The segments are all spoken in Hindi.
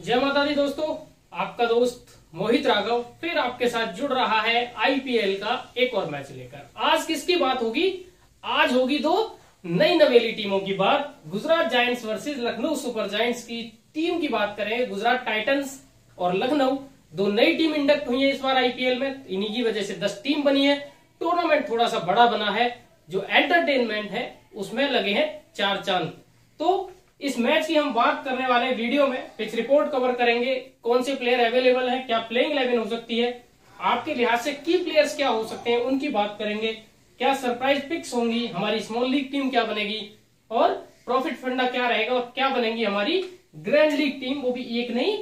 जय माता दी दोस्तों, आपका दोस्त मोहित राघव फिर आपके साथ जुड़ रहा है आईपीएल का एक और मैच लेकर। आज किसकी बात होगी? आज होगी दो नई नवेली टीमों की बात। Gujarat Giants versus Lucknow Super Giants की टीम की बात करें। गुजरात टाइटंस और लखनऊ दो नई टीम इंडक्ट हुई है इस बार आईपीएल में। इन्हीं की वजह से 10 टीम बनी है। टूर्नामेंट थोड़ा सा बड़ा बना है। जो एंटरटेनमेंट है उसमें लगे हैं 4 चांद। तो इस मैच की हम बात करने वाले हैं वीडियो में। पिच रिपोर्ट कवर करेंगे, कौन से प्लेयर अवेलेबल है, क्या प्लेइंग 11 हो सकती है, आपके लिहाज से की प्लेयर्स क्या हो सकते हैं उनकी बात करेंगे, क्या सरप्राइज पिक्स होंगी, हमारी स्मॉल लीग टीम क्या बनेगी और प्रॉफिट फंडा क्या रहेगा और क्या बनेगी हमारी ग्रैंड लीग टीम, वो भी एक नहीं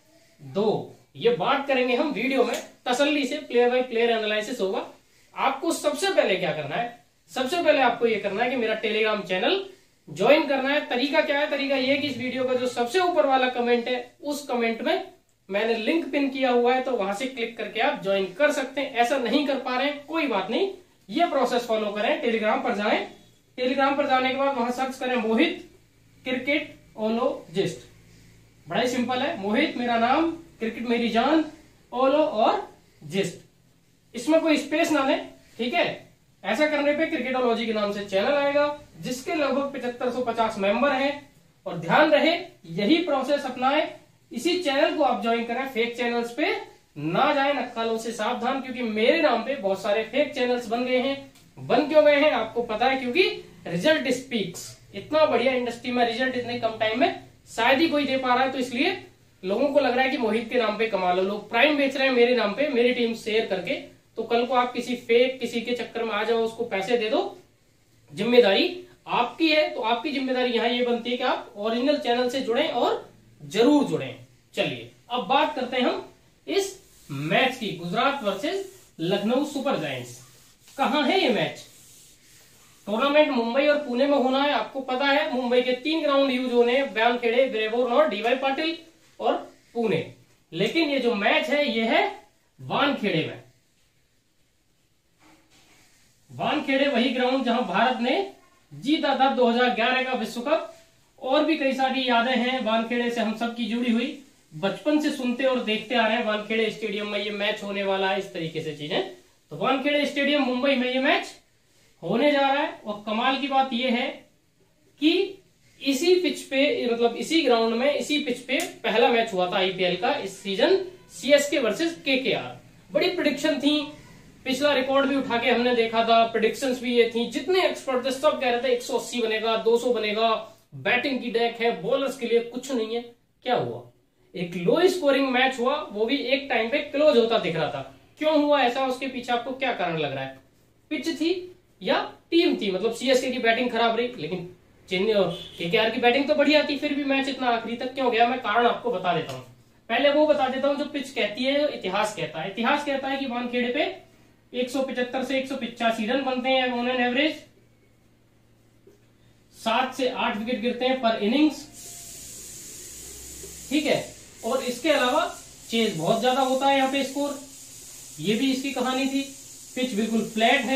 2। ये बात करेंगे हम वीडियो में तसल्ली से। प्लेयर बाय प्लेयर एनालिसिस होगा। आपको सबसे पहले क्या करना है? सबसे पहले आपको यह करना है कि मेरा टेलीग्राम चैनल ज्वाइन करना है। तरीका क्या है? तरीका यह कि इस वीडियो का जो सबसे ऊपर वाला कमेंट है उस कमेंट में मैंने लिंक पिन किया हुआ है, तो वहां से क्लिक करके आप ज्वाइन कर सकते हैं। ऐसा नहीं कर पा रहे हैं कोई बात नहीं, ये प्रोसेस फॉलो करें। टेलीग्राम पर जाएं। टेलीग्राम पर जाने के बाद वहां सर्च करें मोहित क्रिकेट ओलोजिस्ट। बड़ा ही सिंपल है, मोहित मेरा नाम, क्रिकेट मेरी जान, ओलो और जिस्ट। इसमें कोई स्पेस ना लें, ठीक है? ऐसा करने पे क्रिकेटोलॉजी के नाम से चैनल आएगा जिसके लगभग 7550 मेंबर हैं। और ध्यान रहे यही प्रोसेस अपनाएं, इसी चैनल को आप ज्वाइन करें। फेक चैनल्स पे ना जाएं, नक्कालों से सावधान, क्योंकि मेरे नाम पे बहुत सारे फेक चैनल्स बन गए हैं। बन क्यों गए हैं आपको पता है? क्योंकि रिजल्ट स्पीक्स। इतना बढ़िया इंडस्ट्री में रिजल्ट इतने कम टाइम में शायद ही कोई दे पा रहा है, तो इसलिए लोगों को लग रहा है कि मोहित के नाम पे कमा लो। लोग प्राइम बेच रहे हैं मेरे नाम पे, मेरी टीम शेयर करके। तो कल को आप किसी फेक किसी के चक्कर में आ जाओ, उसको पैसे दे दो, जिम्मेदारी आपकी है। तो आपकी जिम्मेदारी यहां ये बनती है कि आप ओरिजिनल चैनल से जुड़ें और जरूर जुड़ें। चलिए अब बात करते हैं हम इस मैच की। Gujarat versus Lucknow Super Giants. कहां है ये मैच? टूर्नामेंट मुंबई और पुणे में होना है। आपको पता है मुंबई के 3 ग्राउंड यूज होने हैं, वानखेड़े, ब्रेबोर्न और डीवाई पाटिल और पुणे। लेकिन ये जो मैच है ये है वानखेड़े में। वानखेड़े वही ग्राउंड जहां भारत ने जीता था 2011 का विश्व कप। और भी कई सारी यादें हैं वानखेड़े से हम सब की जुड़ी हुई। बचपन से सुनते और देखते आ रहे हैं वानखेड़े स्टेडियम में ये मैच होने वाला है, इस तरीके से चीजें। तो वानखेड़े स्टेडियम मुंबई में ये मैच होने जा रहा है। और कमाल की बात यह है कि इसी पिच पे, मतलब इसी ग्राउंड में, इसी पिच पे पहला मैच हुआ था आईपीएल का इस सीजन, सीएसके वर्सेस केकेआर। बड़ी प्रेडिक्शन थी, पिछला रिकॉर्ड भी उठा के हमने देखा था, प्रेडिक्शंस भी ये थी। जितने एक्सपर्ट थे सब कह रहे थे 180 बनेगा, 200 बनेगा, बैटिंग की डेक है, बॉलर्स के लिए कुछ नहीं है। क्या हुआ? एक लो स्कोरिंग मैच हुआ, वो भी एक टाइम पे क्लोज होता दिख रहा था। क्यों हुआ ऐसा? उसके पीछे आपको क्या कारण लग रहा है? पिच थी या टीम थी? मतलब सीएसके की बैटिंग खराब रही, लेकिन केकेआर की बैटिंग तो बढ़िया थी, फिर भी मैच इतना आखिरी तक क्यों गया? मैं कारण आपको बता देता हूँ। पहले वो बता देता हूँ जो पिच कहती है, जो इतिहास कहता है। इतिहास कहता है कि वानखेड़े पे 175 से 185 रन बनते हैं ऑन एन एवरेज। 7 से 8 विकेट गिरते हैं पर इनिंग्स, ठीक है? और इसके अलावा चेज बहुत ज्यादा होता है यहाँ पे स्कोर। ये भी इसकी कहानी थी। पिच बिल्कुल फ्लैट है,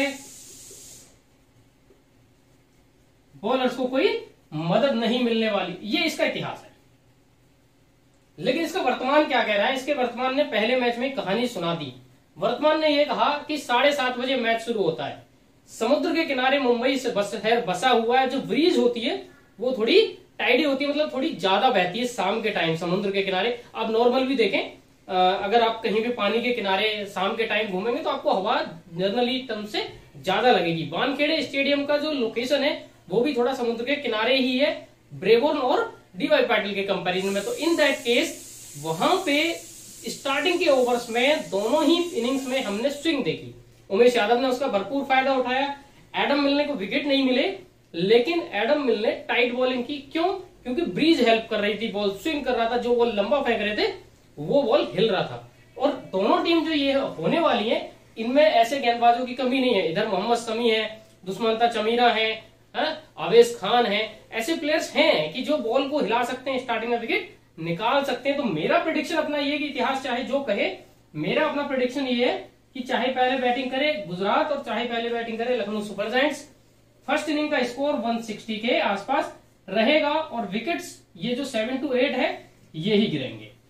बॉलर्स को कोई मदद नहीं मिलने वाली, ये इसका इतिहास है। लेकिन इसका वर्तमान क्या कह रहा है? इसके वर्तमान ने पहले मैच में कहानी सुना दी। वर्तमान ने यह कहा कि 7:30 बजे मैच शुरू होता है। समुद्र के किनारे मुंबई से शहर बसा हुआ है। जो ब्रीज होती है वो थोड़ी टाइडी होती है, मतलब थोड़ी ज्यादा बहती है शाम के टाइम समुद्र के किनारे। आप नॉर्मल भी देखें, अगर आप कहीं भी पानी के किनारे शाम के टाइम घूमेंगे तो आपको हवा जनरली टर्म से ज्यादा लगेगी। वानखेड़े स्टेडियम का जो लोकेशन है वो भी थोड़ा समुद्र के किनारे ही है, ब्रेबोर्न और डीवाई पाटिल के कंपैरिजन में। तो इन दैट केस वहां पे स्टार्टिंग के ओवर्स में दोनों ही इनिंग्स में हमने स्विंग देखी। उमेश यादव ने उसका भरपूर फायदा उठाया। एडम मिल ने को विकेट नहीं मिले, लेकिन एडम मिल ने टाइट बॉलिंग की। क्यों? क्योंकि ब्रीज हेल्प कर रही थी, बॉल स्विंग कर रहा था, जो बॉल लंबा फेंक रहे थे वो बॉल हिल रहा था। और दोनों टीम जो ये होने वाली है इनमें ऐसे गेंदबाजों की कमी नहीं है। इधर मोहम्मद शमी है, दुष्मंता चमीरा है, आवेश खान है, ऐसे प्लेयर्स हैं कि जो बॉल को हिला सकते हैं, स्टार्टिंग में विकेट निकाल सकते हैं। तो मेरा प्रेडिक्शन अपना ये कि इतिहास चाहे जो कहे, मेरा अपना प्रेडिक्शन ये है कि चाहे पहले बैटिंग करे गुजरात और चाहे पहले बैटिंग करे Lucknow Super Giants, first inning का स्कोर 160 के आसपास रहेगा और विकेट्स ये जो 7 to 8 है ये ही गिरेंगे।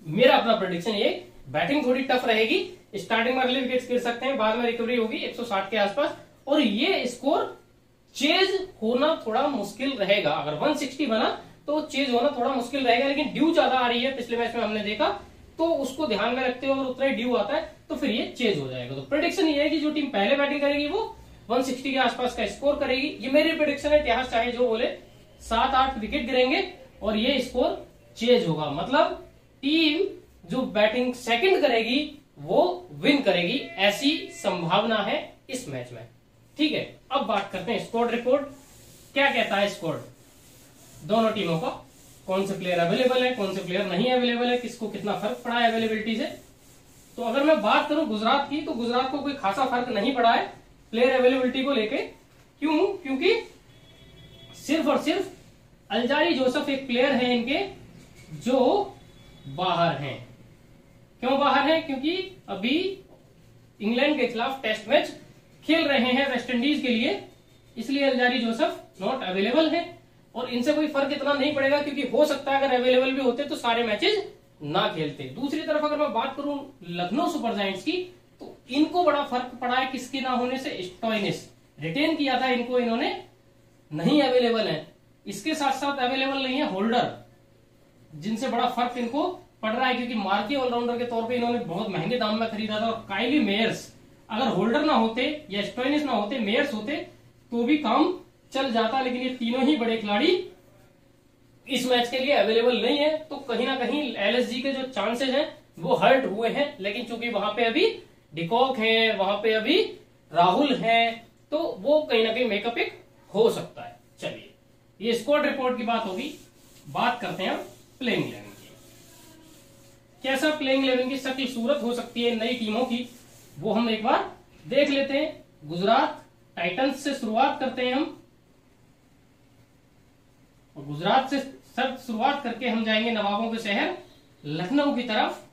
मेरा अपना प्रेडिक्शन ये, बैटिंग थोड़ी टफ रहेगी, स्टार्टिंग में अगले विकेट गिर सकते हैं, बाद में रिकवरी होगी 160 के आसपास, और ये स्कोर चेज होना थोड़ा मुश्किल रहेगा। अगर 160 बना तो चेज होना थोड़ा मुश्किल रहेगा, लेकिन ड्यू ज्यादा आ रही है पिछले मैच में हमने देखा, तो उसको ध्यान में रखते हुए अगर उतना ही ड्यू आता है तो फिर ये चेज हो जाएगा। तो प्रेडिक्शन ये है कि जो टीम पहले बैटिंग करेगी वो 160 के आसपास का स्कोर करेगी। ये मेरी प्रेडिक्शन है, इतिहास चाहे जो बोले, 7-8 विकेट गिरेंगे और ये स्कोर चेज होगा। मतलब टीम जो बैटिंग सेकंड करेगी वो विन करेगी, ऐसी संभावना है इस मैच में। ठीक है, अब बात करते हैं स्क्वाड रिपोर्ट। क्या कहता है स्क्वाड दोनों टीमों का, कौन से प्लेयर अवेलेबल है, कौन से प्लेयर नहीं अवेलेबल है, किसको कितना फर्क पड़ा है अवेलेबिलिटी से। तो अगर मैं बात करूं गुजरात की, तो गुजरात को कोई खासा फर्क नहीं पड़ा है प्लेयर अवेलेबिलिटी को लेके। क्यों? क्योंकि सिर्फ और सिर्फ अल्जारी जोसेफ एक प्लेयर है इनके जो बाहर हैं। क्यों बाहर हैं? क्योंकि अभी इंग्लैंड के खिलाफ टेस्ट मैच खेल रहे हैं वेस्ट इंडीज के लिए, इसलिए अल्जारी जोसेफ नॉट अवेलेबल है। और इनसे कोई फर्क इतना नहीं पड़ेगा, क्योंकि हो सकता है अगर अवेलेबल भी होते तो सारे मैचेस ना खेलते। दूसरी तरफ अगर मैं बात करूं लखनऊ सुपर जायंट्स की, तो इनको बड़ा फर्क पड़ा है किसके ना होने से, स्टोइनिस रिटेन किया था इनको, इन्होंने नहीं अवेलेबल है। इसके साथ साथ अवेलेबल नहीं है होल्डर, जिनसे बड़ा फर्क इनको पड़ रहा है, क्योंकि मार्की ऑलराउंडर के तौर पे इन्होंने बहुत महंगे दाम में खरीदा था। और काइली मेयर्स, अगर होल्डर ना होते या स्टोइनिस ना होते, मेयर्स होते तो भी काम चल जाता, लेकिन ये तीनों ही बड़े खिलाड़ी इस मैच के लिए अवेलेबल नहीं है। तो कहीं ना कहीं एलएसजी के जो चांसेस हैं वो हर्ट हुए हैं, लेकिन चूंकि वहां पे अभी डिकॉक है, वहां पे अभी राहुल है, तो वो कहीं ना कहीं मेकअप एक हो सकता है। चलिए, ये स्क्वाड रिपोर्ट की बात होगी। बात करते हैं प्लेइंग 11 की। कैसा प्लेइंग 11 की शक्ल सूरत हो सकती है नई टीमों की, वो हम एक बार देख लेते हैं। गुजरात टाइटंस से शुरुआत करते हैं हम, और गुजरात से सब शुरुआत करके हम जाएंगे नवाबों के शहर लखनऊ की तरफ।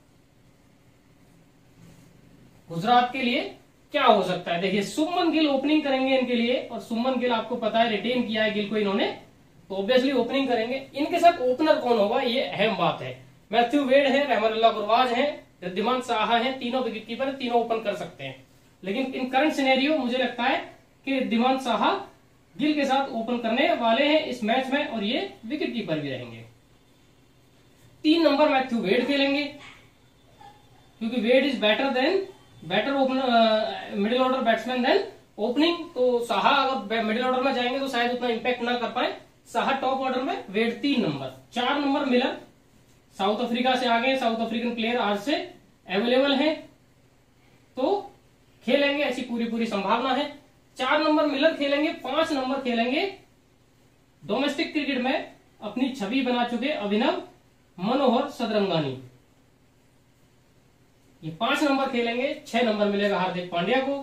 गुजरात के लिए क्या हो सकता है, देखिए सुमन गिल ओपनिंग करेंगे इनके लिए, और सुमन गिल आपको पता है रिटेन किया है गिल को इन्होंने, तो ऑब्वियसली ओपनिंग करेंगे। इनके साथ ओपनर कौन होगा ये अहम बात है। मैथ्यू वेड है, रहमतुल्लाह गुरबाज है, रिद्धिमान साहा है, तीनों विकेट कीपर, तीनों ओपन कर सकते हैं। लेकिन इन करंट सिनेरियो मुझे लगता है कि रिद्धिमान साहा गिल के साथ ओपन करने वाले हैं इस मैच में, और ये विकेट कीपर भी रहेंगे। 3 नंबर मैथ्यू वेड खेलेंगे, क्योंकि Wade is better opener middle order batsman than opening. तो साहा अगर मिडिल ऑर्डर में जाएंगे तो शायद उतना इंपैक्ट ना कर पाए, साहा टॉप ऑर्डर में, Wade 3 number. 4 number Miller, South Africa से आ गए, साउथ अफ्रीकन प्लेयर आज से अवेलेबल हैं, तो खेलेंगे, ऐसी पूरी संभावना है। 4 नंबर मिलर खेलेंगे। 5 नंबर खेलेंगे डोमेस्टिक क्रिकेट में अपनी छवि बना चुके अभिनव मनोहर सदरंगानी, ये 5 नंबर खेलेंगे। 6 नंबर मिलेगा हार्दिक पांड्या को,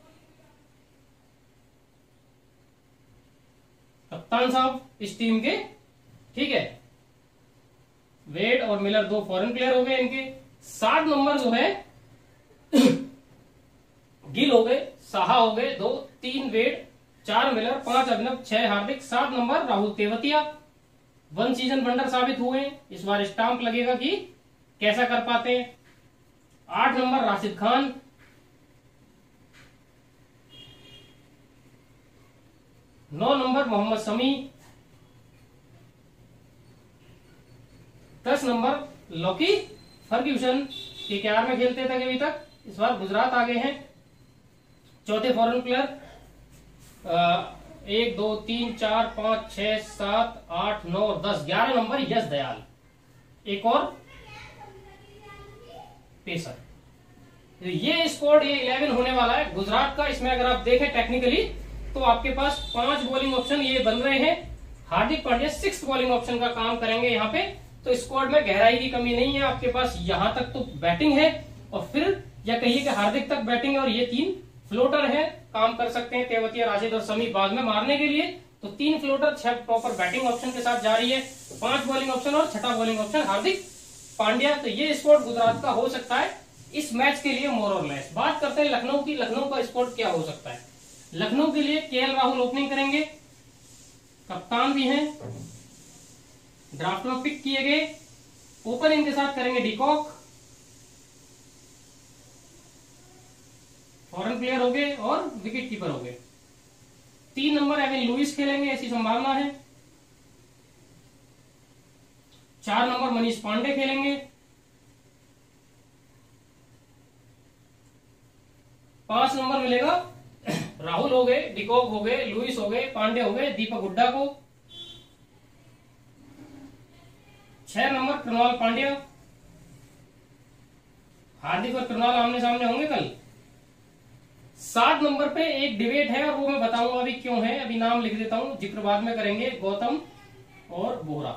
कप्तान साहब इस टीम के। ठीक है, वेड और मिलर 2 फॉरेन प्लेयर हो गए इनके। 7 नंबर जो है गिल हो गए, साहा हो गए 2, 3 Wade, 4 Miller, 5 Abhinav, 6 Hardik. 7 number Rahul Tewatia, 1 season wonder साबित हुए, इस बार स्टाम्प लगेगा कि कैसा कर पाते हैं। 8 number Rashid Khan, 9 number Mohammed Shami, 10 number Lockie Ferguson, KKR में खेलते थे अभी तक, इस बार गुजरात आ गए हैं। चौथे foreign player 1 2 3 4 5 6 7 8 9 10 11 number Yash Dayal, एक और पेसर। ये स्क्वाड ये 11 होने वाला है गुजरात का। इसमें अगर आप देखें टेक्निकली तो आपके पास 5 बॉलिंग ऑप्शन ये बन रहे हैं। Hardik Pandya 6th bowling option का काम करेंगे यहाँ पे, तो स्क्वाड में गहराई की कमी नहीं है। आपके पास यहां तक तो बैटिंग है, और फिर या कहिए कि हार्दिक तक बैटिंग है, और ये 3 फ्लोटर है, काम कर सकते हैं तेवतिया, राशिद और शमी बाद में मारने के लिए। तो 3 फ्लोटर 6 प्रॉपर बैटिंग ऑप्शन के साथ जा रही है, 5 बॉलिंग ऑप्शन और 6ठा बॉलिंग ऑप्शन हार्दिक पांड्या। तो ये स्क्वाड गुजरात का हो सकता है इस मैच के लिए मोर और लेस। बात करते हैं लखनऊ की। लखनऊ का स्क्वाड क्या हो सकता है। लखनऊ के लिए केएल राहुल ओपनिंग करेंगे, कप्तान भी हैं, ड्राफ्ट में पिक किए गए, ओपनिंग के साथ करेंगे डिकॉक, फॉरेन प्लेयर हो गए और विकेट कीपर हो गए। 3 नंबर एविन लुइस खेलेंगे, ऐसी संभावना है। 4 नंबर मनीष पांडे खेलेंगे। 5 नंबर मिलेगा राहुल हो गए, डिकॉक हो गए, लुइस हो गए, पांडे हो गए, दीपक हुड्डा को। 6 नंबर कृणाल पांड्या। हार्दिक और कृणाल आमने सामने होंगे कल। 7 नंबर पे एक डिबेट है और वो मैं बताऊंगा अभी क्यों है, अभी नाम लिख देता हूं, जिक्र बाद में करेंगे। गौतम और बोरा,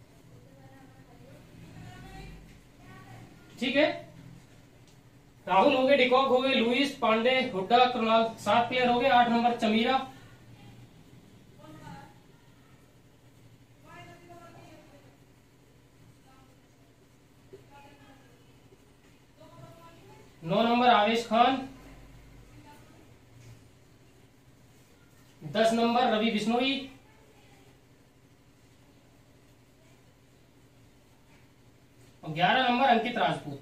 ठीक है। राहुल हो गए, डिकॉक हो गए, लुइस, पांडे, हुड्डा, कृणाल, 7 प्लेयर हो गए। 8 नंबर चमीरा। नौ number Avesh Khan. 10 number Ravi Bishnoi. 11 number Ankit Rajput.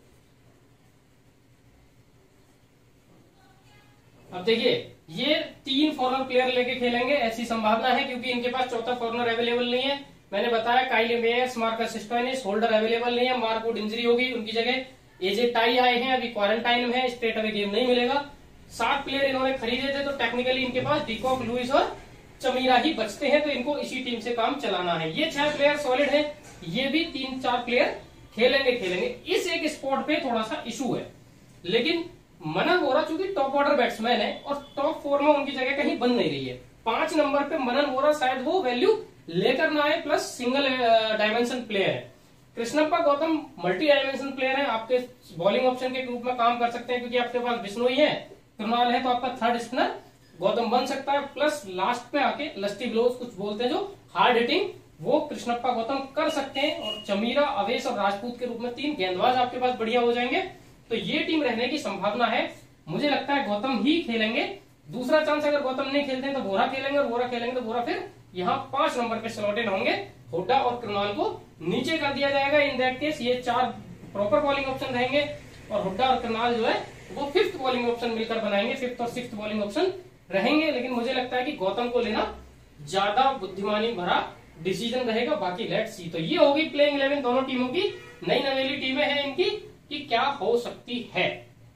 अब देखिए ये 3 फॉरनर प्लेयर लेके खेलेंगे, ऐसी संभावना है क्योंकि इनके पास चौथा फॉरनर अवेलेबल नहीं है। मैंने बताया Kyle Mayers, Marcus Stoinis, Holder available नहीं है, मार्कवुड इंजरी होगी, उनकी जगह एजे टाई आए हैं, अभी क्वारंटाइन में है, स्ट्रेट अवे गेम नहीं मिलेगा। 7 प्लेयर इन्होंने खरीदे थे, तो टेक्निकली इनके पास डिकॉक, लुइस और चमीरा ही बचते हैं, तो इनको इसी टीम से काम चलाना है। ये 6 प्लेयर सॉलिड है, ये भी 3-4 प्लेयर खेलेंगे। इस एक स्पॉट पे थोड़ा सा इशू है, लेकिन मनन वोरा चूंकि टॉप ऑर्डर बैट्समैन है और टॉप 4 में उनकी जगह कहीं बन नहीं रही है। 5 नंबर पे मनन वोरा शायद वो वैल्यू लेकर ना आए, प्लस सिंगल डायमेंशन प्लेयर है। Krishnappa Gowtham multi dimension player है, आपके बॉलिंग ऑप्शन के रूप में काम कर सकते हैं, क्योंकि आपके पास बिश्नोई है, कृणाल है, तो आपका थर्ड स्पिनर गौतम बन सकता है। प्लस लास्ट पे आके लस्टी ब्लोज कुछ बोलते हैं जो हार्ड हिटिंग, वो कृष्णप्पा गौतम कर सकते हैं। और चमीरा, अवेश और राजपूत के रूप में 3 गेंदबाज आपके पास बढ़िया हो जाएंगे, तो ये टीम रहने की संभावना है। मुझे लगता है गौतम ही खेलेंगे। दूसरा चांस अगर गौतम नहीं खेलते हैं तो बोरा खेलेंगे, और बोरा खेलेंगे तो बोरा फिर यहाँ 5 नंबर पे स्लॉटेड होंगे। हुड्डा और कृणाल को नीचे कर दिया जाएगा। इन दैट केस ये 4 प्रॉपर बॉलिंग ऑप्शन रहेंगे, और हुड्डा और कृणाल जो है वो 5th बॉलिंग ऑप्शन मिलकर बनाएंगे, 5th और 6th बॉलिंग ऑप्शन रहेंगे। लेकिन मुझे लगता है कि गौतम को लेना ज्यादा बुद्धिमानी भरा डिसीजन रहेगा। बाकी लेट्स सी। तो ये होगी प्लेइंग 11 दोनों टीमों की, नई नवेली टीमें हैं इनकी, कि क्या हो सकती है।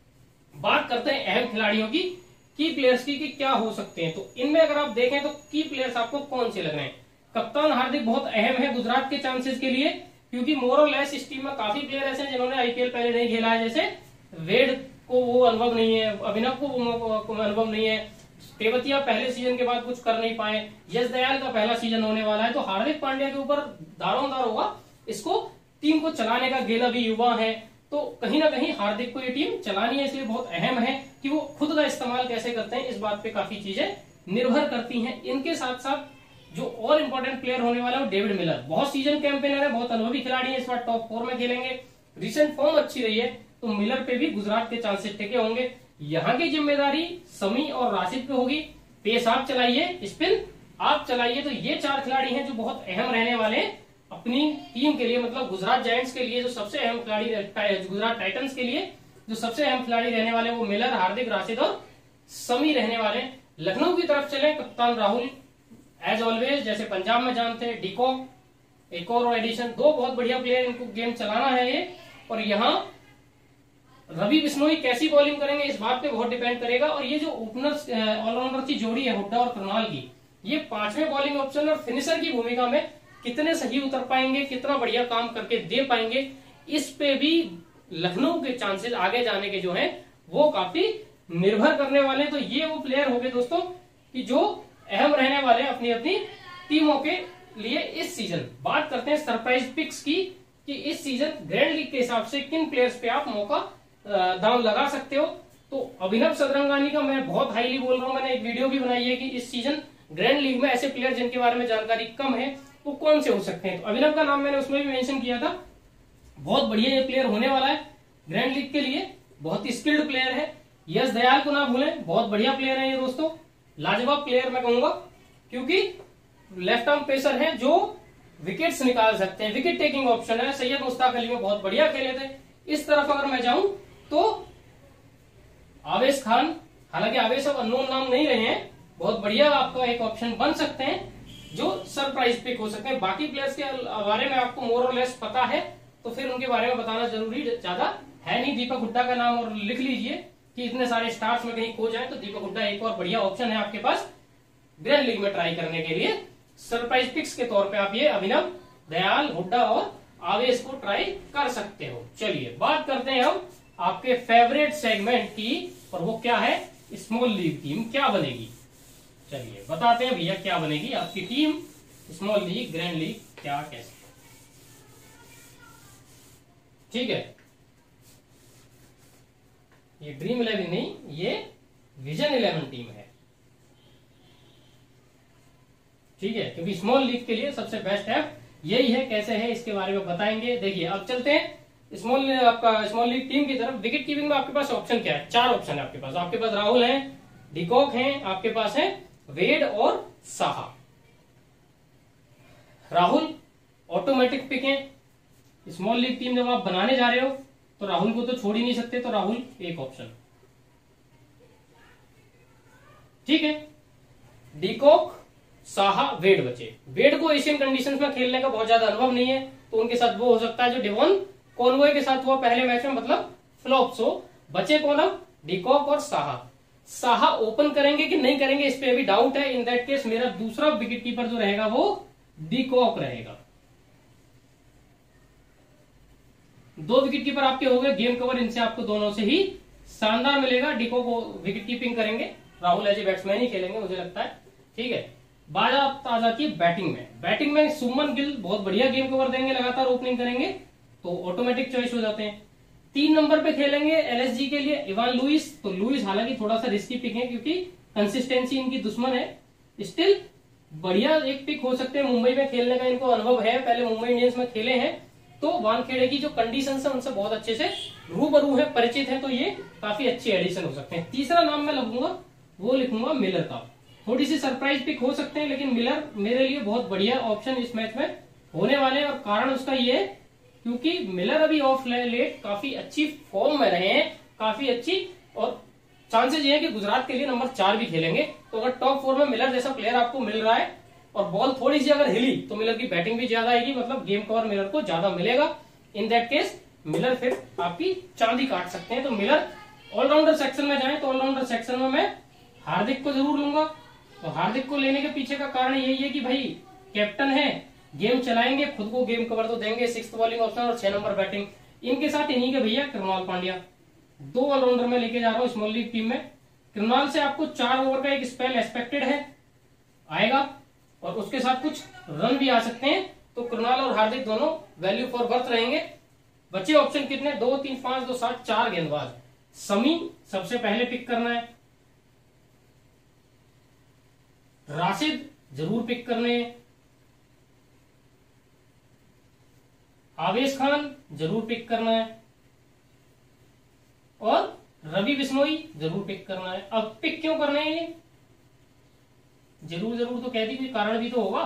बात करते हैं अहम खिलाड़ियों की प्लेयर्स की, कि क्या हो सकते हैं। तो इनमें अगर आप देखें तो की प्लेयर्स आपको कौन से लग रहे हैं। कप्तान हार्दिक बहुत अहम है गुजरात के चांसेस के लिए, क्योंकि मोर और लेस इस टीम में काफी प्लेयर ऐसे हैं जिन्होंने आईपीएल पहले नहीं खेला है। जैसे वेड को वो अनुभव नहीं है, अभिनव को वो अनुभव नहीं है, तेवतिया पहले सीजन के बाद कुछ कर नहीं पाए, यश दयाल का पहला सीजन होने वाला है, तो हार्दिक पांड्या के ऊपर दारोमदार होगा इसको टीम को चलाने का। गेल अभी युवा है, तो कहीं ना कहीं हार्दिक को ये टीम चलानी है, इसलिए बहुत अहम है कि वो खुद का इस्तेमाल कैसे करते हैं, इस बात पे काफी चीजें निर्भर करती हैं। इनके साथ साथ जो और इम्पोर्टेंट प्लेयर होने वाला है वो डेविड मिलर, बहुत सीजन कैंपेनर है, बहुत अनुभवी खिलाड़ी है, इस बार टॉप 4 में खेलेंगे, रिसेंट फॉर्म अच्छी रही है, तो मिलर पे भी गुजरात के चांसेस टिके होंगे। यहाँ की जिम्मेदारी समी और राशिद पे होगी। पेस आप चलाइए, स्पिन आप चलाइए, तो ये 4 खिलाड़ी हैं जो बहुत अहम रहने वाले हैं अपनी टीम के लिए, मतलब गुजरात जायंट्स के लिए जो सबसे अहम खिलाड़ी, गुजरात टाइटंस के लिए जो सबसे अहम खिलाड़ी रहने वाले वो मिलर, हार्दिक, राशिद और समी रहने वाले। लखनऊ की तरफ चले, कप्तान राहुल एज ऑलवेज, जैसे पंजाब में जानते हैं, डिकॉक एक और एडिशन, 2 बहुत बढ़िया प्लेयर, इनको गेम चलाना है ये। और यहाँ रवि बिश्नोई कैसी बॉलिंग करेंगे इस बात पे बहुत डिपेंड करेगा। और ये जो ओपनर्स ऑलराउंडर की जोड़ी है हुड्डा और कृणाल की, ये 5वें बॉलिंग ऑप्शन और फिनिशर की भूमिका में कितने सही उतर पाएंगे, कितना बढ़िया काम करके दे पाएंगे, इस पे भी लखनऊ के चांसेस आगे जाने के जो हैं वो काफी निर्भर करने वाले। तो ये वो प्लेयर हो गए दोस्तों कि जो अहम रहने वाले हैं अपनी अपनी टीमों के लिए इस सीजन। बात करते हैं सरप्राइज पिक्स की, कि इस सीजन ग्रैंड लीग के हिसाब से किन प्लेयर्स पे आप मौका दांव लगा सकते हो। तो अभिनव सदरंगानी का मैं बहुत हाईली बोल रहा हूं, मैंने एक वीडियो भी बनाई है कि इस सीजन ग्रैंड लीग में ऐसे प्लेयर जिनके बारे में जानकारी कम है वो कौन से हो सकते हैं। तो अभिनव का नाम मैंने उसमें भी मेंशन किया था, बहुत बढ़िया ये प्लेयर होने वाला है ग्रैंड लीग के लिए, बहुत ही स्किल्ड प्लेयर है। यश दयाल को ना भूलें, बहुत बढ़िया प्लेयर है ये दोस्तों, लाजवाब प्लेयर मैं कहूंगा, क्योंकि लेफ्ट आर्म पेसर है जो विकेट्स निकाल सकते हैं, विकेट टेकिंग ऑप्शन है। सैयद मुश्ताक अली में बहुत बढ़िया खेले थे। इस तरफ अगर मैं जाऊं तो आवेश खान, हालांकि आवेश अब अननोन नाम नहीं रहे हैं, बहुत बढ़िया आपका एक ऑप्शन बन सकते हैं जो सरप्राइज पिक हो सकते हैं। बाकी प्लेयर्स के बारे में आपको मोर और लेस पता है तो फिर उनके बारे में बताना जरूरी ज्यादा है नहीं। दीपक हुड्डा का नाम और लिख लीजिए कि इतने सारे स्टार्स में कहीं खो जाए तो दीपक हुड्डा एक और बढ़िया ऑप्शन है आपके पास ग्रैंड लीग में ट्राई करने के लिए। सरप्राइज पिक्स के तौर पे आप ये अभिनव, दयाल, हुड्डा और आवेश को ट्राई कर सकते हो। चलिए बात करते हैं हम आपके फेवरेट सेगमेंट की, और वो क्या है, स्मॉल लीग टीम क्या बनेगी। चलिए बताते हैं भैया क्या बनेगी आपकी team small league grand league क्या कैसे। ठीक है, ये ड्रीम 11 नहीं, ये विजन 11 टीम है। ठीक है, क्योंकि स्मॉल लीग के लिए सबसे बेस्ट ऐप यही है। कैसे है इसके बारे में बताएंगे। देखिए अब चलते हैं स्मॉल लीग टीम की तरफ। विकेट कीपिंग में आपके पास ऑप्शन क्या है, 4 ऑप्शन है आपके पास। आपके पास राहुल है, डिकॉक है, आपके पास है वेड और साहा। राहुल ऑटोमेटिक पिक है। स्मॉल लीग टीम जब आप बनाने जा रहे हो तो राहुल को तो छोड़ ही नहीं सकते, तो राहुल एक ऑप्शन। ठीक है, डिकॉक, साहा, वेड बचे। वेड को एशियन कंडीशंस में खेलने का बहुत ज्यादा अनुभव नहीं है, तो उनके साथ वो हो सकता है जो डेवॉन कॉनवॉय के साथ हुआ पहले मैच में, मतलब फ्लॉप। सो बचे कौन अब, डिकॉक और साहा। साहा ओपन करेंगे कि नहीं करेंगे इस पे अभी डाउट है। इन दैट केस मेरा दूसरा विकेट कीपर जो रहेगा वो डिकॉक रहेगा। 2 विकेट कीपर आपके हो गए। गेम कवर इनसे आपको दोनों से ही शानदार मिलेगा। डिकॉक विकेट कीपिंग करेंगे, राहुल एज ए बैट्समैन ही खेलेंगे मुझे लगता है। ठीक है, बात आ जाती है बैटिंग में। बैटिंग में सुमन गिल बहुत बढ़िया गेम कवर देंगे, लगातार ओपनिंग करेंगे तो ऑटोमेटिक चॉइस हो जाते हैं। 3 नंबर पे खेलेंगे एलएसजी के लिए इवान लुइस। तो लुइस हालांकि थोड़ा सा रिस्की पिक है क्योंकि कंसिस्टेंसी इनकी दुश्मन है, स्टिल बढ़िया एक पिक हो सकते हैं। मुंबई में खेलने का इनको अनुभव है, पहले मुंबई इंडियंस में खेले हैं, तो वानखेड़े की जो कंडीशंस है उनसे बहुत अच्छे से रूबरू है, परिचित है, तो ये काफी अच्छे एडिशन हो सकते हैं। तीसरा नाम मैं लगूंगा वो लिखूंगा मिलर का। थोड़ी सी सरप्राइज पिक हो सकते हैं, लेकिन मिलर मेरे लिए बहुत बढ़िया ऑप्शन इस मैच में होने वाले हैं। और कारण उसका ये है क्योंकि मिलर अभी ऑफ लेट काफी अच्छी फॉर्म में रहे हैं, काफी अच्छी, और चांसेस ये है कि गुजरात के लिए नंबर 4 भी खेलेंगे। तो अगर टॉप 4 में मिलर जैसा प्लेयर आपको मिल रहा है और बॉल थोड़ी सी अगर हिली तो मिलर की बैटिंग भी ज्यादा आएगी, मतलब गेम कवर मिलर को ज्यादा मिलेगा। इन दैट केस मिलर फिर आपकी चांदी काट सकते हैं। तो मिलर ऑलराउंडर सेक्शन में जाए तो ऑलराउंडर सेक्शन में मैं हार्दिक को जरूर लूंगा। तो हार्दिक को लेने के पीछे का कारण यही है कि भाई कैप्टन है, गेम चलाएंगे, खुद को गेम कवर तो देंगे, 6th बॉलिंग ऑप्शन और 6 नंबर बैटिंग। इनके साथ इन्हीं के भैया कृणाल पांड्या, 2 ऑलराउंडर में लेके जा रहा हूं स्मॉल लीग टीम में। कृणाल से आपको 4 ओवर का एक स्पेल एक्सपेक्टेड है, आएगा, और उसके साथ कुछ रन भी आ सकते हैं। तो कृणाल और हार्दिक दोनों वैल्यू फॉर बर्थ रहेंगे। बचे ऑप्शन कितने, 2, 3, 5, 2, 7, 4 गेंदबाज। समी सबसे पहले पिक करना है, राशिद जरूर पिक करने हैं, आवेश खान जरूर पिक करना है, और रवि बिश्नोई जरूर पिक करना है। अब पिक क्यों करना है, ये जरूर तो कह दी, कोई कारण भी तो होगा।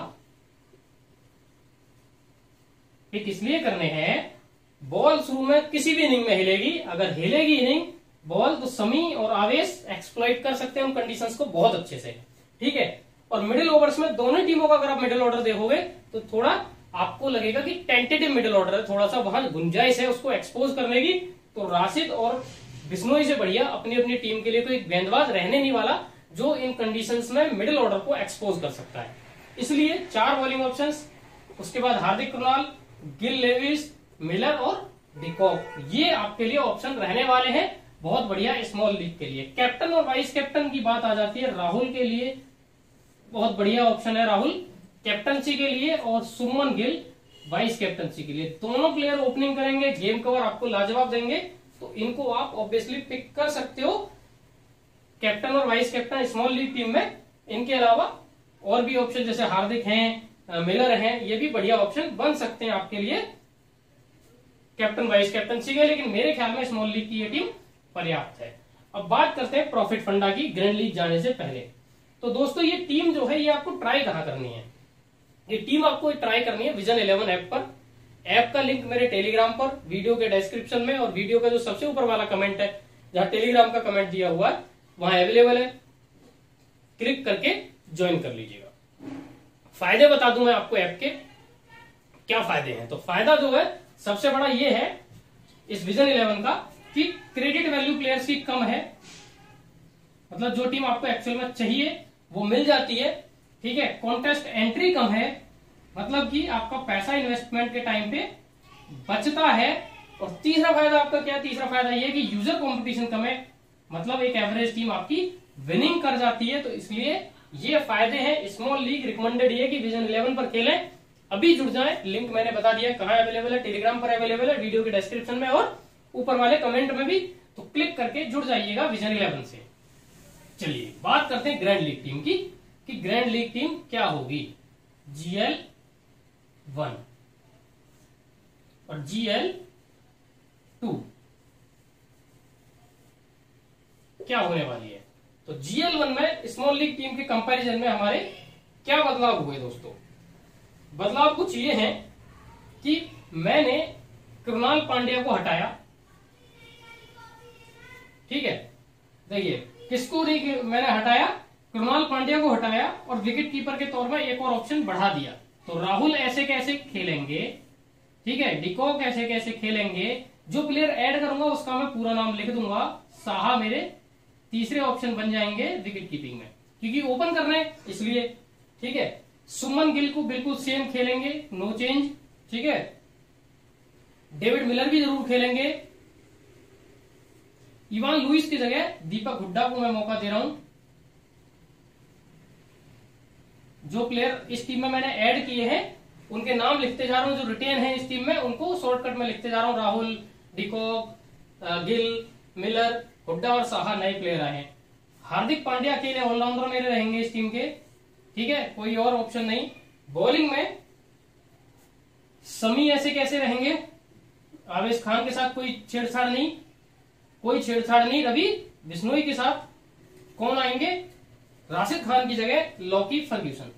पिक इसलिए करने हैं, बॉल शुरू में किसी भी इनिंग में हिलेगी, अगर हिलेगी इनिंग बॉल तो समी और आवेश एक्सप्लॉइट कर सकते हैं उन कंडीशंस को बहुत अच्छे से। ठीक है, और मिडिल ओवर्स में दोनों टीमों का अगर आप मिडिल ऑर्डर देखोगे तो थोड़ा आपको लगेगा कि टेंटेटिव मिडिल ऑर्डर है, थोड़ा सा वहां गुंजाइश है उसको एक्सपोज करने की। तो राशिद और बिश्नोई से बढ़िया अपनी अपनी टीम के लिए कोई गेंदबाज रहने नहीं वाला जो इन कंडीशंस में मिडिल ऑर्डर को एक्सपोज कर सकता है। इसलिए 4 बॉलिंग ऑप्शंस, उसके बाद हार्दिक, कृणाल, गिल, लेविस, मिलर और डिकॉक, ये आपके लिए ऑप्शन रहने वाले हैं बहुत बढ़िया स्मॉल लीग के लिए। कैप्टन और वाइस कैप्टन की बात आ जाती है, राहुल के लिए बहुत बढ़िया ऑप्शन है राहुल कैप्टनसी के लिए, और सुमन गिल वाइस कैप्टनसी के लिए। दोनों प्लेयर ओपनिंग करेंगे, गेम कवर आपको लाजवाब देंगे, तो इनको आप ऑब्वियसली पिक कर सकते हो कैप्टन और vice captain small league team में। इनके अलावा और भी ऑप्शन जैसे हार्दिक हैं, मिलर हैं, ये भी बढ़िया ऑप्शन बन सकते हैं आपके लिए कैप्टन वाइस कैप्टनसी के, लेकिन मेरे ख्याल में स्मॉल लीग की ये टीम पर्याप्त है। अब बात करते हैं प्रॉफिट फंडा की ग्रैंड लीग जाने से पहले। तो दोस्तों ये टीम जो है ये आपको ट्राई कहां करनी है, ये टीम आपको ट्राई करनी है विजन 11 ऐप पर। ऐप का लिंक मेरे टेलीग्राम पर वीडियो के डिस्क्रिप्शन में और वीडियो का जो सबसे ऊपर वाला कमेंट है जहां टेलीग्राम का कमेंट दिया हुआ है वहां अवेलेबल है, क्लिक करके ज्वाइन कर लीजिएगा। फायदे बता दूं मैं आपको ऐप के क्या फायदे हैं। तो फायदा जो है सबसे बड़ा ये है इस विजन 11 का कि क्रेडिट वैल्यू प्लेयर्स की कम है, मतलब जो टीम आपको एक्चुअल में चाहिए वो मिल जाती है, ठीक है। कॉन्टेस्ट एंट्री कम है, मतलब कि आपका पैसा इन्वेस्टमेंट के टाइम पे बचता है। और तीसरा फायदा आपका क्या है, तीसरा फायदा ये कि यूजर कंपटीशन कम है, मतलब एक एवरेज टीम आपकी विनिंग कर जाती है। तो इसलिए ये फायदे हैं। स्मॉल लीग रिकमेंडेड ये कि विजन 11 पर खेलें। अभी जुड़ जाएं, लिंक मैंने बता दिया कहां अवेलेबल है, टेलीग्राम पर अवेलेबल है, वीडियो के डिस्क्रिप्शन में और ऊपर वाले कमेंट में भी। तो क्लिक करके जुड़ जाइएगा विजन 11 से। चलिए बात करते हैं ग्रैंड लीग टीम की कि ग्रैंड लीग टीम क्या होगी। GL1 और GL2 क्या होने वाली है। तो GL1 में स्मॉल लीग टीम के कंपैरिजन में हमारे क्या बदलाव हुए दोस्तों। बदलाव कुछ ये है कि मैंने कृणाल पांड्या को हटाया, ठीक है। देखिए किसको मैंने हटाया, कृणाल पांड्या को हटाया और विकेट कीपर के तौर में एक और ऑप्शन बढ़ा दिया। तो राहुल ऐसे कैसे खेलेंगे, ठीक है, डिकॉक ऐसे कैसे खेलेंगे, जो प्लेयर ऐड करूंगा उसका मैं पूरा नाम लिख दूंगा। साहा मेरे तीसरे ऑप्शन बन जाएंगे विकेट कीपिंग में, क्योंकि ओपन कर रहे हैं इसलिए, ठीक है। सुमन गिल को बिल्कुल सेम खेलेंगे, नो चेंज, ठीक है। डेविड मिलर भी जरूर खेलेंगे। इवान लुइस की जगह दीपक हुड्डा को मैं मौका दे रहा हूं। जो प्लेयर इस टीम में मैंने ऐड किए हैं उनके नाम लिखते जा रहा हूं, जो रिटेन है इस टीम में उनको शॉर्टकट में लिखते जा रहा हूं। राहुल, डिकॉक, गिल, मिलर, हुड्डा और साहा नए प्लेयर आए हैं। हार्दिक पांड्या अकेले ऑलराउंडर मेरे रहेंगे इस टीम के, ठीक है, कोई और ऑप्शन नहीं। बॉलिंग में समी ऐसे कैसे रहेंगे, आवेश खान के साथ कोई छेड़छाड़ नहीं, कोई छेड़छाड़ नहीं। रवि बिश्नोई के साथ कौन आएंगे, राशिद खान की जगह लॉकी फर्ग्यूसन।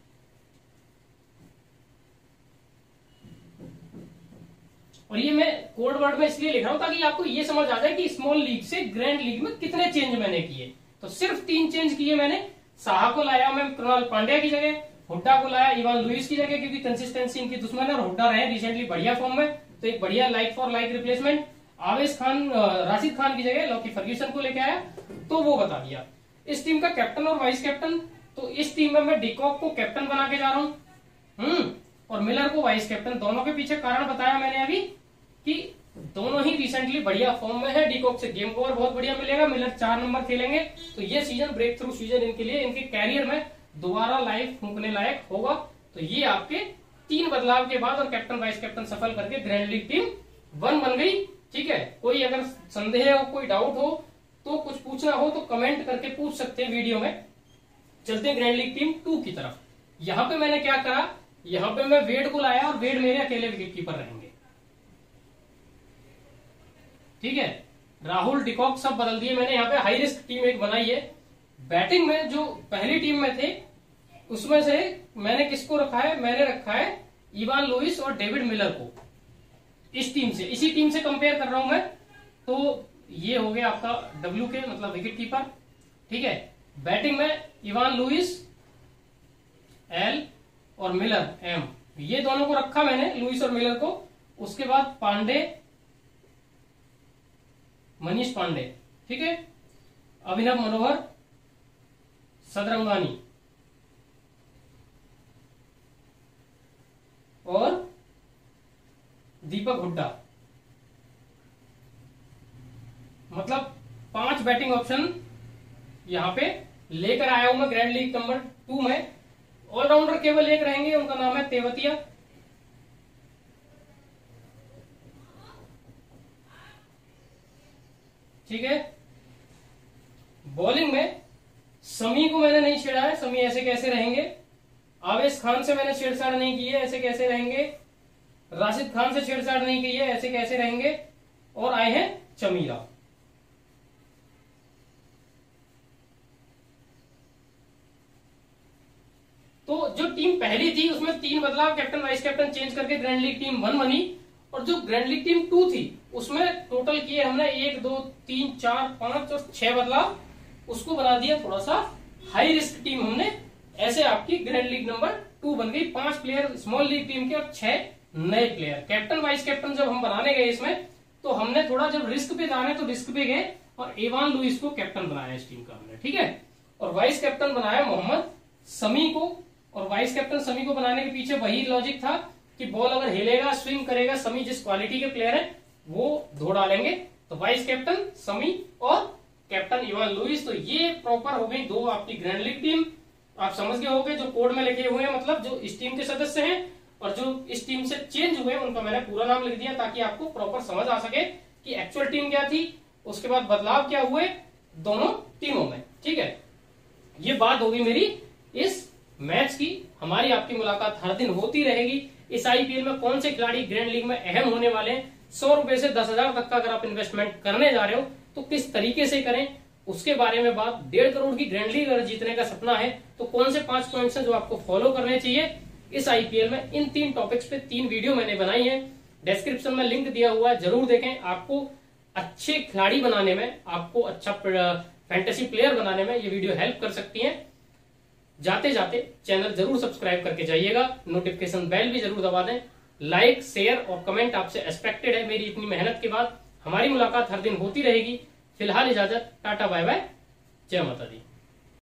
और ये मैं कोड वर्ड में इसलिए लिख रहा हूं ताकि आपको ये समझ आ जाए कि स्मॉल लीग से ग्रैंड लीग में कितने चेंज मैंने किए। तो सिर्फ 3 चेंज किए मैंने। साहा को लाया मैं कृणाल पांड्या की जगह, हुड्डा को लाया इवान लुइस की जगह, क्योंकि कंसिस्टेंसी इनकी दुश्मन है और हुड्डा रहे रिसेंटली बढ़िया फॉर्म में, तो एक बढ़िया लाइक फॉर लाइक रिप्लेसमेंट। आवेश खान, राशिद खान की जगह लॉकी फर्ग्यूसन को लेके आया, तो वो बता दिया। इस टीम का कैप्टन और वाइस कैप्टन, तो इस टीम में मैं डिकॉक को कैप्टन बना के जा रहा हूं, और मिलर को वाइस कैप्टन। दोनों के पीछे कारण बताया मैंने अभी कि दोनों ही रिसेंटली बढ़िया फॉर्म में है। डिकॉक से गेम कवर बहुत बढ़िया मिलेगा, मिलर 4 नंबर खेलेंगे, तो ये सीजन ब्रेक थ्रू सीजन इनके लिए, इनके कैरियर में दोबारा लाइफ फूंकने लायक होगा। तो ये आपके 3 बदलाव के बाद और कैप्टन वाइस कैप्टन सफल करके ग्रैंड लीग टीम 1 बन गई, ठीक है। कोई अगर संदेह हो, कोई डाउट हो, तो कुछ पूछना हो तो कमेंट करके पूछ सकते हैं वीडियो में। चलते हैं ग्रैंड लीग टीम 2 की तरफ। यहां पे मैंने क्या करा, यहां पे मैं वेड को लाया और वेड मेरे अकेले विकेट कीपर रहेंगे, ठीक है। राहुल, डिकॉक सब बदल दिए मैंने। यहाँ पे हाई रिस्क टीम एक बनाई है। बैटिंग में जो पहली टीम में थे उसमें से मैंने किसको रखा है, मैंने रखा है इवान लुइस और डेविड मिलर को। इस टीम से, इसी टीम से कंपेयर कर रहा हूं मैं। तो ये हो गया आपका डब्ल्यू के मतलब विकेट कीपर, ठीक है। बैटिंग में इवान लुइस एल और मिलर एम, ये दोनों को रखा मैंने, लुइस और मिलर को। उसके बाद पांडे, मनीष पांडे, ठीक है, अभिनव मनोहर, सदरंगानी और दीपक हुड्डा। मतलब 5 बैटिंग ऑप्शन यहां पे लेकर आया हूं मैं ग्रैंड लीग नंबर 2 में। ऑलराउंडर केवल एक रहेंगे, उनका नाम है तेवतिया, ठीक है। बॉलिंग में समी को मैंने नहीं छेड़ा है, समी ऐसे कैसे रहेंगे। आवेश खान से मैंने छेड़छाड़ नहीं की है, ऐसे कैसे रहेंगे। राशिद खान से छेड़छाड़ नहीं की है, ऐसे कैसे रहेंगे। और आए हैं चमीरा, तो जो टीम पहली थी उसमें 3 बदलाव, कैप्टन वाइस कैप्टन चेंज करके ग्रैंड लीग टीम 1 बनी। और जो ग्रैंड लीग टीम 2 थी उसमें टोटल किए हमने 1 2 3 4 5 और 6 बदलाव, उसको बना दिया थोड़ा सा हाई रिस्क टीम हमने। ऐसे आपकी ग्रैंड लीग नंबर 2 बन गई, 5 प्लेयर स्मॉल लीग टीम के और 6 नए प्लेयर। कैप्टन वाइस कैप्टन जब हम बनाने गए इसमें तो हमने थोड़ा जब रिस्क पे जाने तो रिस्क पे गए और इवान लुइस को कैप्टन बनाया इस टीम का हमने, ठीक है। और वाइस कैप्टन बनाया मोहम्मद शमी को। और वाइस कैप्टन शमी को बनाने के पीछे वही लॉजिक था कि बॉल अगर हिलेगा स्विंग करेगा, शमी जिस क्वालिटी के प्लेयर है वो धो डालेंगे। तो वाइस कैप्टन शमी और कैप्टन इवान लुइस। तो ये प्रॉपर हो गई 2 आपकी ग्रैंड लीग टीम। आप समझ गए होंगे जो कोड में लिखे हुए हैं, मतलब जो इस टीम के सदस्य हैं और जो इस टीम से चेंज हुए उनका मैंने पूरा नाम लिख दिया ताकि आपको प्रॉपर समझ आ सके कि एक्चुअल टीम क्या थी, उसके बाद बदलाव क्या हुए दोनों टीमों में, ठीक है। ये बात होगी मेरी इस मैच की। हमारी आपकी मुलाकात हर दिन होती रहेगी। इस आईपीएल में कौन से खिलाड़ी ग्रैंड लीग में अहम होने वाले हैं, 100 रुपए से 10,000 तक का अगर आप इन्वेस्टमेंट करने जा रहे हो तो किस तरीके से करें उसके बारे में बात। 1.5 करोड़ की ग्रैंड लीग अगर जीतने का सपना है तो कौन से 5 पॉइंट्स हैं जो आपको फॉलो करने चाहिए इस आईपीएल में। इन 3 टॉपिक्स पे 3 वीडियो मैंने बनाई है, डिस्क्रिप्शन में लिंक दिया हुआ है, जरूर देखें। आपको अच्छे खिलाड़ी बनाने में, आपको अच्छा फैंटेसी प्लेयर बनाने में ये वीडियो हेल्प कर सकती है। जाते जाते चैनल जरूर सब्सक्राइब करके जाइएगा, नोटिफिकेशन बेल भी जरूर दबा दें। लाइक शेयर और कमेंट आपसे एक्सपेक्टेड है। मेरी इतनी मेहनत के बाद हमारी मुलाकात हर दिन होती रहेगी। फिलहाल इजाजत, टाटा बाय बाय, जय माता दी।